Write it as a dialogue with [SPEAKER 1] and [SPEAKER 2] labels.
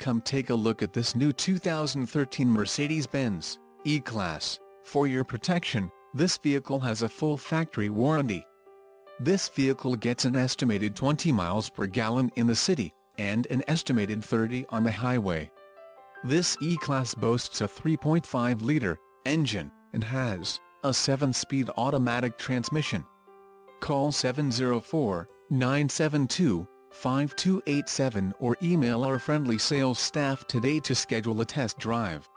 [SPEAKER 1] Come take a look at this new 2013 Mercedes-Benz E-Class. For your protection, this vehicle has a full factory warranty. This vehicle gets an estimated 20 miles per gallon in the city, and an estimated 30 on the highway. This E-Class boasts a 3.5-liter engine, and has a 7-speed automatic transmission. Call 704-972-5287 or email our friendly sales staff today to schedule a test drive.